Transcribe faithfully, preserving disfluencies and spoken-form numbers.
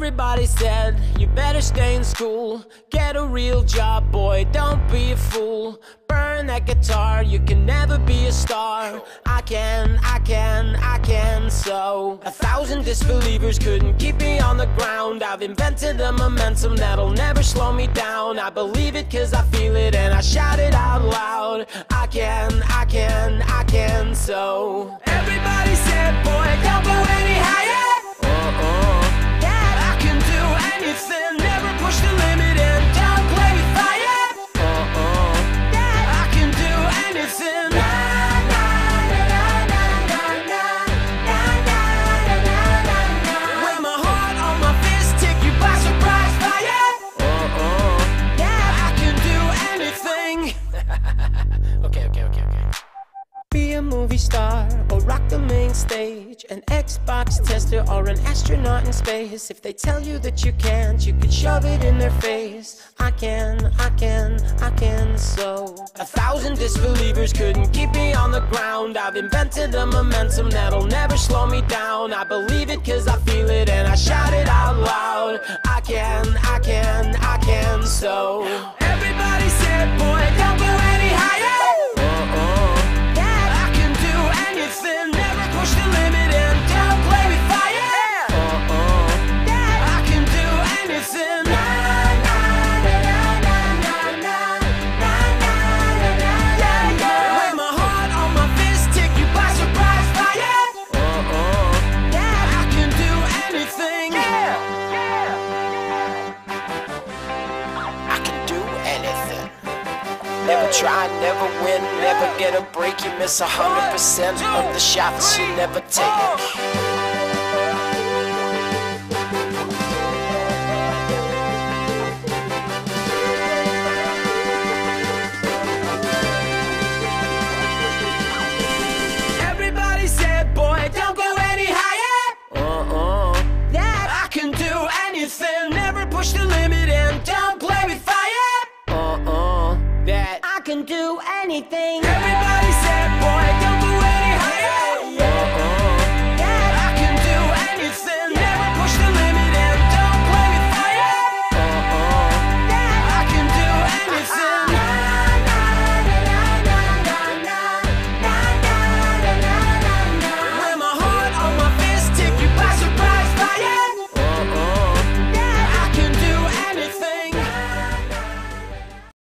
Everybody said you better stay in school, get a real job, boy, don't be a fool. Burn that guitar, you can never be a star. I can, I can, I can. So a thousand disbelievers couldn't keep me on the ground. I've invented a momentum that'll never slow me down. I believe it cause I feel it and I shout it out loud. I can, I can, I can. So everybody said, boy, don't go any higher. Uh-uh. Yeah, I can do anything, never push the limit and don't play with fire. Uh-uh. Yeah, I can do anything. Na, na, na, na, na, na, na, na, na, na, na. With my heart on my fist, take you by surprise, fire. Uh-uh. Yeah, I can do anything. Okay, okay, okay, okay. Be a movie star or rock the main stage, an Xbox tester or an astronaut in space. If they tell you that you can't, you could shove it in their face. I can, I can, I can. So a thousand disbelievers couldn't keep me on the ground. I've invented a momentum that'll never slow me down. I believe it cause I feel it and I shout it out loud. I can, I can, I can. So everybody said, boy, don't go any higher. Never push the limit and don't play with fire. Uh-uh. Yeah, I can do anything. Na, na, na, na, na, na, na, na, na, yeah, yeah. Wear my heart on my fist, take you by surprise, fire. Uh-uh. Yeah, I can do anything. Yeah, yeah. I can do anything. Never try, never win, never get a break. You miss a hundred percent of the shots you never take. Everybody said, boy, don't go any higher. Uh-uh. Yeah, I can do anything, never push the limit and don't play with fire. Uh-uh. That I can do anything. Everybody